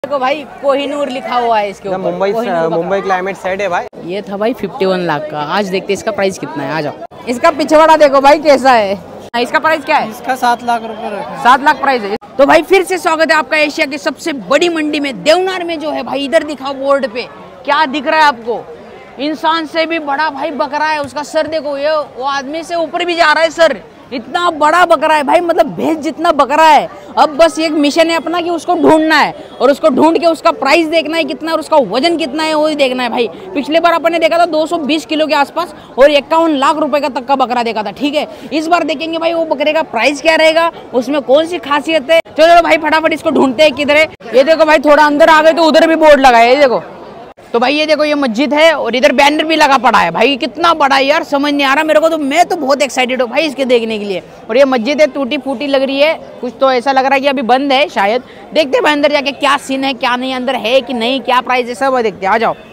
देखो भाई कोहिनूर लिखा हुआ है इसके ऊपर। मुंबई क्लाइमेट सेट है भाई। ये था भाई 51 लाख का। आज देखते हैं इसका प्राइस कितना है। आ जाओ। इसका पिछवाड़ा देखो भाई कैसा है। इसका प्राइस क्या है? इसका 7 लाख रुपए। 7 लाख प्राइस है। तो भाई फिर से स्वागत है आपका एशिया की सबसे बड़ी मंडी में, देवनार में जो है भाई। इधर दिखा बोर्ड पे क्या दिख रहा है आपको? इंसान से भी बड़ा भाई बकरा है। उसका सर देखो, ये वो आदमी से ऊपर भी जा रहा है सर। इतना बड़ा बकरा है भाई, मतलब भैंस जितना बकरा है। अब बस एक मिशन है अपना कि उसको ढूंढना है और उसको ढूंढ के उसका प्राइस देखना है कितना और उसका वजन कितना है वो ही देखना है भाई। पिछले बार अपन ने देखा था 220 किलो के आसपास और 51 लाख रुपए का तक का बकरा देखा था। ठीक है, इस बार देखेंगे भाई वो बकरे का प्राइस क्या रहेगा, उसमें कौन सी खासियत है। चलो भाई फटाफट इसको ढूंढते हैं किधर है। ये देखो भाई थोड़ा अंदर आ गए तो उधर भी बोर्ड लगा है, ये देखो। तो भाई ये देखो ये मस्जिद है और इधर बैनर भी लगा पड़ा है भाई। कितना बड़ा है यार, समझ नहीं आ रहा मेरे को। तो मैं तो बहुत एक्साइटेड हूँ भाई इसके देखने के लिए। और ये मस्जिद है, टूटी फूटी लग रही है कुछ, तो ऐसा लग रहा है कि अभी बंद है शायद। देखते हैं भाई अंदर जाके क्या सीन है क्या नहीं, अंदर है कि नहीं, क्या प्राइस है, सब देखते हैं। आ जाओ।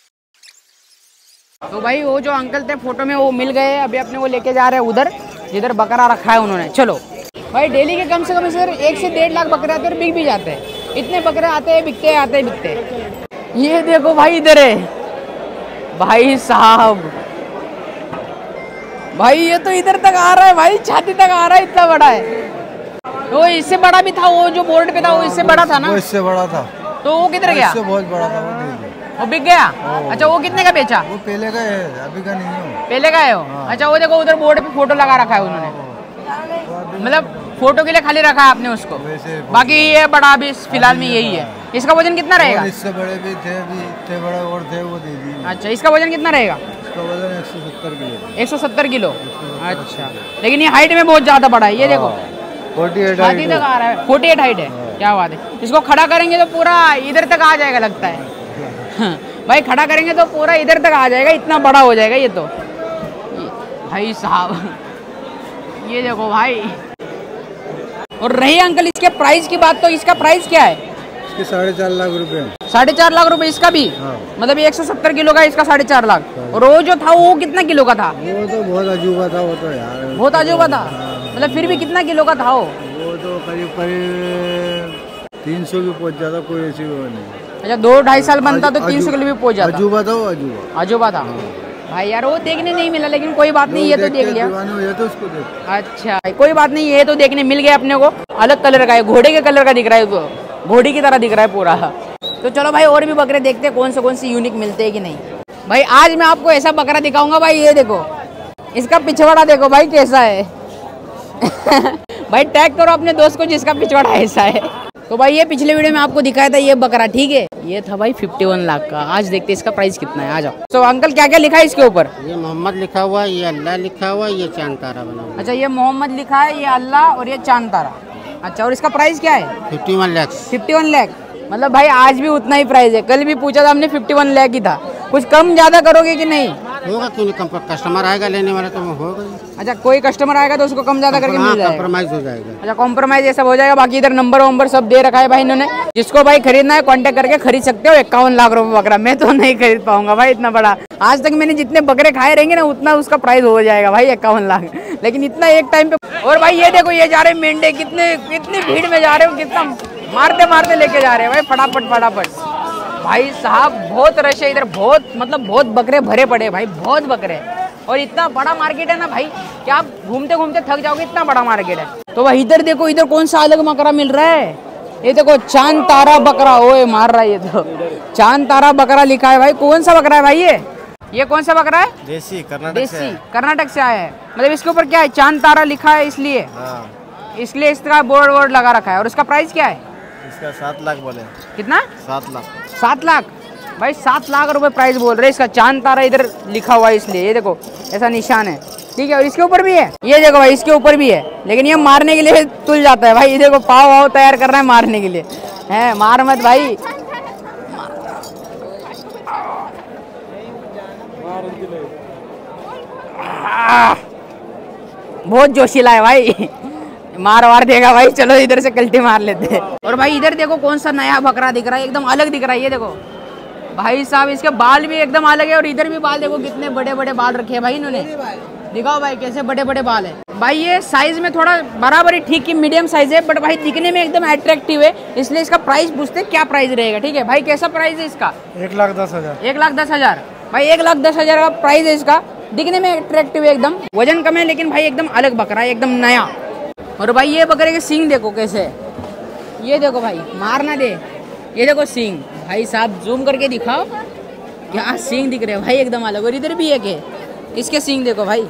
तो भाई वो जो अंकल थे फोटो में वो मिल गए। अभी अपने वो लेके जा रहे हैं उधर जिधर बकरा रखा है उन्होंने। चलो भाई डेली के कम से कम सर 1 से 1.5 लाख बकरे आते हैं और बिक भी जाते हैं। इतने बकरे आते हैं, बिकते हैं, आते हैं, बिकते हैं। ये देखो भाई इधर है भाई साहब। भाई ये तो इधर तक आ रहा है भाई, छाती तक आ रहा है, इतना बड़ा है। वो इससे बड़ा भी था, वो जो बोर्ड पे था वो इससे बड़ा था ना? वो इससे बड़ा था। तो वो किधर गया? इससे बहुत बड़ा था वो बिक गया। अच्छा वो कितने का बेचा? वो पहले का है, अभी का नहीं है। पहले का है वो? अच्छा वो देखो उधर बोर्ड पे फोटो लगा रखा है उन्होंने, मतलब फोटो के लिए खाली रखा है आपने उसको। बाकी ये बड़ा अभी फिलहाल में यही है। इसका वजन कितना रहेगा? इससे बड़े भी थे, अभी इतने बड़े और थे, वो दे दिए। अच्छा इसका वजन कितना रहेगा? इसका वजन 170 किलो। 170 किलो। अच्छा लेकिन ये हाइट में बहुत ज्यादा बड़ा है। ये देखो 48 छाती तक आ रहा है, 48 हाइट है। क्या बात है। इसको खड़ा करेंगे तो पूरा इधर तक आ जाएगा लगता है। भाई खड़ा करेंगे तो पूरा इधर तक आ जाएगा, इतना बड़ा हो जाएगा ये तो भाई साहब। ये देखो भाई। और रही अंकल इसके प्राइस की बात, तो इसका प्राइस क्या है? इसके 4.5 लाख रुपए। 4.5 लाख रुपए इसका भी? हाँ। मतलब 170 किलो का इसका 4.5 लाख। और वो जो था वो कितना किलो का था? वो तो बहुत अजूबा था वो तो यार, बहुत अजूबा था। मतलब फिर भी कितना किलो का था वो? वो तो करीब 300 भी पहुंच जाता, कोई ऐसी वो नहीं। अच्छा 2-2.5 साल बनता तो 300 किलो भी पहुंच जाता। अजूबा था वो, अजूबा अजूबा था भाई यार। वो देखने नहीं मिला लेकिन कोई बात नहीं, ये तो देख लिया। तो उसको देख। अच्छा कोई बात नहीं, ये तो देखने मिल गया अपने को। अलग कलर का है, घोड़े के कलर का दिख रहा है, तो घोड़ी की तरह दिख रहा है पूरा। तो चलो भाई और भी बकरे देखते हैं कौन से यूनिक मिलते हैं कि नहीं। भाई आज मैं आपको ऐसा बकरा दिखाऊंगा भाई, ये देखो इसका पिछवाड़ा देखो भाई कैसा है। भाई टैग करो अपने दोस्त को जिसका पिछवाड़ा ऐसा है। तो भाई ये पिछले वीडियो में आपको दिखाया था ये बकरा, ठीक है। ये था भाई 51 लाख का। आज देखते हैं इसका प्राइस कितना है। आ जाओ। तो अंकल क्या क्या लिखा है इसके ऊपर? ये मोहम्मद लिखा हुआ है, ये अल्लाह लिखा हुआ है, ये चांद तारा बना हुआ है। अच्छा ये मोहम्मद लिखा है, ये अल्लाह और ये चांद तारा। अच्छा और इसका प्राइस क्या है? 51 लाख। 51 लाख। मतलब भाई आज भी उतना ही प्राइस है। कल भी पूछा था हमने 51 लाख ही था। कुछ कम ज्यादा करोगे कि नहीं? होगा क्यों नहीं, कस्टमर आएगा लेने वाला तो होगा। अच्छा कोई कस्टमर आएगा तो उसको कम ज्यादा करके मिल जाएगा, कॉम्प्रोमाइज हो जाएगा। अच्छा कॉम्प्रोमाइज ये सब हो जाएगा। बाकी इधर नंबर सब दे रखा है भाई इन्होंने। जिसको भाई खरीदना है कांटेक्ट करके खरीद सकते हो। 51 लाख रुपए बकरा मैं तो नहीं खरीद पाऊंगा भाई इतना बड़ा। आज तक मैंने जितने बकरे खाए रहेंगे ना उतना उसका प्राइस हो जाएगा भाई 51 लाख। लेकिन इतना एक टाइम पे। और भाई ये देखो ये जा रहे मेंढे, कितनी भीड़ में जा रहे हो, कितना मारते मारते लेके जा रहे हैं भाई फटाफट। भाई साहब बहुत रश है इधर, बहुत मतलब बहुत बकरे भरे पड़े भाई, बहुत बकरे। और इतना बड़ा मार्केट है ना भाई कि आप घूमते घूमते थक जाओगे, इतना बड़ा मार्केट है। तो भाई इधर देखो, इधर कौन सा अलग बकरा मिल रहा है। ये देखो चांद तारा बकरा, ओए मार रहा है ये तो। चांद तारा बकरा लिखा है भाई। कौन सा बकरा है भाई ये कौन सा बकरा है? देसी कर्नाटक से आया है। मतलब इसके ऊपर क्या है, चांद तारा लिखा है इसलिए इसका बोर्ड लगा रखा है। और उसका प्राइस क्या है? इसका 7 लाख बोले। कितना? 7 लाख। 7 लाख भाई, 7 लाख रुपए प्राइस बोल रहे हैं इसका। चांद तारा इधर लिखा हुआ है इसलिए, ये देखो ऐसा निशान है, ठीक है। और इसके ऊपर भी है, ये देखो भाई इसके ऊपर भी है। लेकिन ये मारने के लिए तुल जाता है भाई। ये देखो पाव वाव तैयार कर रहा है मारने के लिए, है मार मत भाई। बहुत जोशीला है भाई, मार देगा भाई। चलो इधर से कल्टी मार लेते हैं। और भाई इधर देखो कौन सा नया बकरा दिख रहा है, एकदम अलग दिख रहा है। ये देखो भाई साहब इसके बाल भी एकदम अलग है। और इधर भी बाल देखो कितने बड़े बड़े बाल रखे हैं भाई इन्होंने। दिखाओ भाई कैसे बड़े बड़े बाल है। भाई ये साइज में थोड़ा बराबर ही ठीक ही मीडियम साइज है, बट भाई दिखने में एकदम अट्रैक्टिव है, इसलिए इसका प्राइस पूछते हैं क्या प्राइस रहेगा। ठीक है भाई, कैसा प्राइस है इसका? 1,10,000। 1,10,000 भाई, 1,10,000 का प्राइस है इसका। दिखने में अट्रैक्टिव है एकदम, वजन कम है लेकिन भाई एकदम अलग बकरा है, एकदम नया। और भाई ये बकरे के सींग देखो कैसे है, ये देखो भाई, मारना दे, ये देखो सींग भाई साहब, जूम करके दिखाओ, क्या सींग दिख रहे हैं भाई, एकदम अलग। और इधर भी एक है, इसके सींग देखो भाई,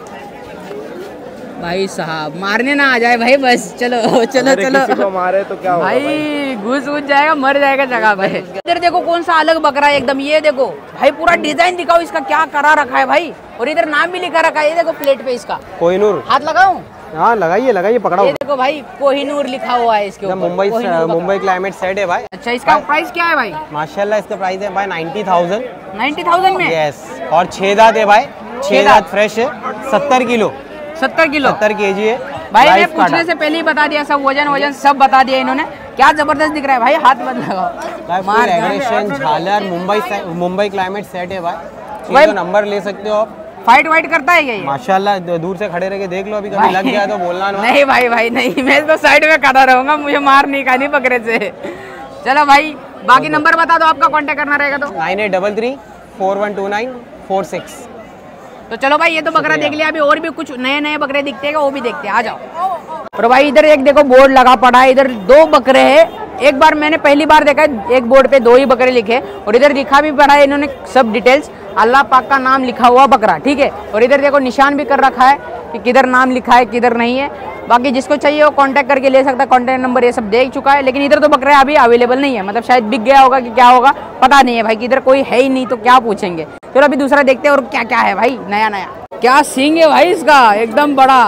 भाई साहब मारने ना आ जाए भाई, बस चलो चलो चलो, किसी को मारे तो क्या होगा भाई घुस जाएगा, मर जाएगा जगह भाई। इधर देखो कौन सा अलग बकरा है एकदम, ये देखो भाई, पूरा डिजाइन दिखाओ इसका, क्या करा रखा है भाई, और इधर नाम भी लिखा रखा है, ये देखो प्लेट पे इसका, कोहिनूर। हाथ लगाऊं? हाँ लगाइए लगाइए, पकड़ाओ। ये देखो भाई कोहिनूर लिखा हुआ है इसके ऊपर, मुंबई क्लाइमेट सेट है भाई। अच्छा, इसका प्राइस क्या है भाई? माशाल्लाह इसका प्राइस है भाई 90,000। 90,000 में? यस, और 6 दांत है भाई, 6 दांत फ्रेश है, 70 किलो, 70 किलो 70 kg है भाई। मैं Live पूछने काटा। से पहले ही बता दिया, सब वजन सब बता दिया इन्होंने, क्या जबरदस्त दिख रहा है भाई, हाथ मत लगाओ। भाई एग्रेशन झालर मुंबई क्लाइमेट सेट है भाई, भाई- तो नंबर ले सकते हो आप। फाइट वाइट करता है क्या ये? माशाल्लाह दूर से खड़े रह के देख लो, अभी कभी लग गया तो बोलना ना। नहीं भाई नहीं, मैं तो साइड में खड़ा रहूंगा, मुझे मार नहीं खानी बकरे से। चलो भाई, बाकी नंबर बता दो, आपका कांटेक्ट करना रहेगा तो। 9833 4129 46। तो चलो भाई, ये तो बकरा देख लिया, अभी और भी कुछ नए बकरे दिखते हैं, वो भी देखते हैं, आ जाओ। और भाई इधर एक देखो बोर्ड लगा पड़ा है, इधर 2 बकरे हैं। एक बार मैंने पहली बार देखा है, एक बोर्ड पे 2 ही बकरे लिखे, और इधर लिखा भी पड़ा है इन्होंने सब डिटेल्स, अल्लाह पाक का नाम लिखा हुआ बकरा, ठीक है। और इधर देखो निशान भी कर रखा है कि किधर नाम लिखा है किधर नहीं है। बाकी जिसको चाहिए वो कांटेक्ट करके ले सकता है, कांटेक्ट नंबर ये सब देख चुका है। लेकिन इधर तो बकरा अभी अवेलेबल नहीं है, मतलब शायद बिक गया होगा कि क्या होगा पता नहीं है भाई, कि इधर कोई है ही नहीं तो क्या पूछेंगे। चलो अभी दूसरा देखते हैं और क्या क्या है भाई नया। क्या सींग है भाई इसका, एकदम बड़ा।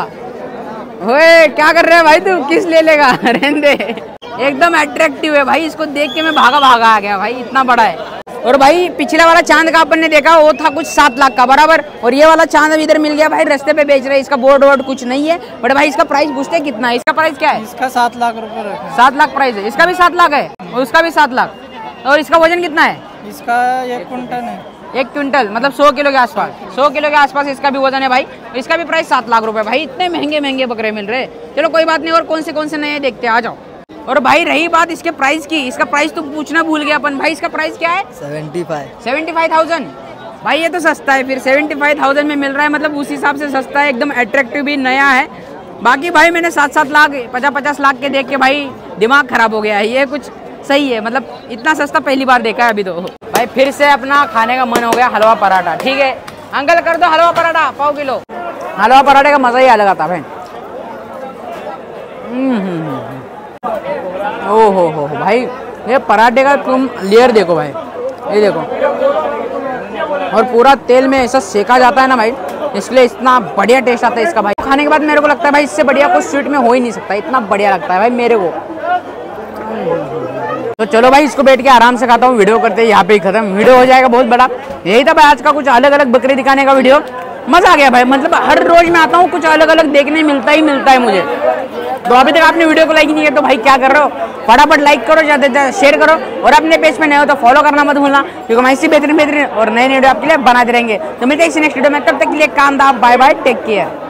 ओए क्या कर रहे है भाई तू, किस ले लेगा? रहने दे, एकदम अट्रैक्टिव है भाई, इसको देख के मैं भागा आ गया भाई, इतना बड़ा है। और भाई पिछला वाला चांद का अपन ने देखा, वो था कुछ 7 लाख का बराबर, और ये वाला चांद अभी इधर मिल गया भाई, रास्ते पे बेच रहे हैं। इसका बोर्ड वोर्ड कुछ नहीं है, बट भाई इसका प्राइस पूछते हैं कितना है? इसका प्राइस क्या है? इसका 7 लाख रुपए रखे। 7 लाख प्राइस है, इसका भी 7 लाख है, और उसका भी 7 लाख। और इसका वजन कितना है? इसका 1 कुंटल है। 1 क्विंटल, मतलब 100 किलो के आसपास, 100 किलो के आसपास इसका भी वजन है भाई। इसका भी प्राइस 7 लाख रुपए। भाई इतने महंगे बकरे मिल रहे हैं। चलो कोई बात नहीं, और कौन से नए देखते हैं, आ जाओ। और भाई रही बात इसके प्राइस की, इसका प्राइस तो पूछना भूल गया अपन, भाई इसका प्राइस क्या है? 75,000। भाई ये तो सस्ता है, फिर 75,000 में मिल रहा है, मतलब उस हिसाब से सस्ता है, एकदम अट्रैक्टिव भी नया है। बाकी भाई मैंने 7-7 लाख 50-50 लाख के देख के भाई दिमाग खराब हो गया है, ये कुछ सही है, मतलब इतना सस्ता पहली बार देखा है अभी तो। भाई फिर से अपना खाने का मन हो गया, हलवा पराठा। ठीक है अंकल, कर दो हलवा पराठा पाव किलो। हलवा पराठे का मजा ही अलग आता है। ओहो भाई, ये पराठे का तुम लेयर देखो भाई, ये देखो, और पूरा तेल में ऐसा सेका जाता है ना भाई, इसलिए इतना बढ़िया टेस्ट आता है इसका भाई। खाने के बाद मेरे को लगता है भाई इससे बढ़िया कुछ स्वीट में हो ही नहीं सकता, इतना बढ़िया लगता है भाई मेरे को। तो चलो भाई इसको बैठ के आराम से खाता हूँ, वीडियो करते हैं यहाँ पे ही खत्म, वीडियो हो जाएगा बहुत बड़ा। यही था भाई आज का कुछ अलग अलग बकरे दिखाने का वीडियो, मजा आ गया भाई, मतलब हर रोज मैं आता हूँ कुछ अलग अलग देखने मिलता है मुझे। तो अभी तक आपने वीडियो को लाइक नहीं किया तो भाई क्या कर रहे हो, फटाफट लाइक करो, ज़्यादा से ज़्यादा शेयर करो, और अपने पेज पे नए हो तो फॉलो करना मत भूलना, क्योंकि मैं इसी बेहतरीन और नए वीडियो आपके लिए बनाते रहेंगे। तो मिलते हैं नेक्स्ट वीडियो में, तब तक के लिए कामयाब, बाय बाय, टेक केयर।